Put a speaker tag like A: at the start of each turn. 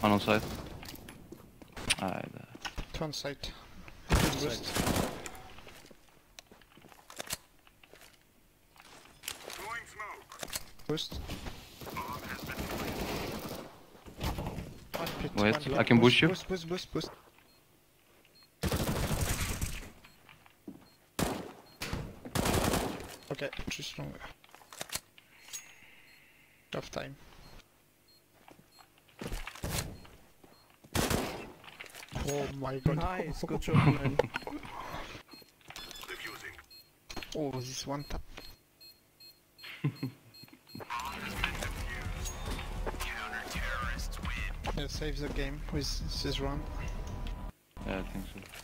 A: One on site. Ah,
B: Two on site.
C: Site.
B: Boost. One pit,
A: wait,
B: one
A: I can
B: boost,
A: push you.
B: Boost, boost, boost, boost. Okay, too strong. Tough time. Oh my god.
C: Nice, good job, man.
B: Oh, this one tap. Yeah, save the game with this round.
A: Yeah, I think so.